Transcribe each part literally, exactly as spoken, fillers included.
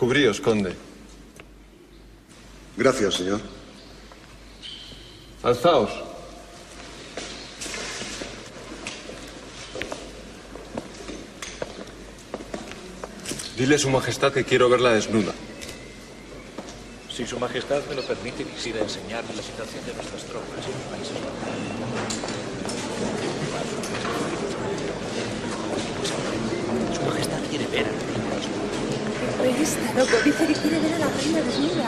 Cubríos, conde. Gracias, señor. Alzaos. Dile a su majestad que quiero verla desnuda. Si su majestad me lo permite, quisiera enseñarle la situación de nuestras tropas en los Países Bajos. Su majestad quiere ver a la reina desnuda. El rey está loco. Dice que quiere ver a la reina desnuda.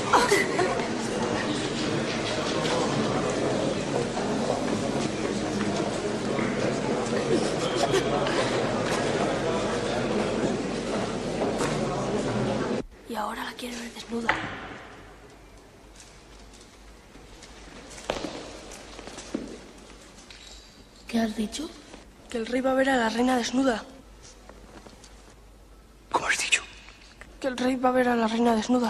Y ahora la quiere ver desnuda. ¿Qué has dicho? Que el rey va a ver a la reina desnuda. ¿Cómo has dicho? Que el rey va a ver a la reina desnuda.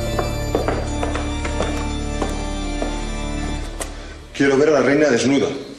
Quiero ver a la reina desnuda.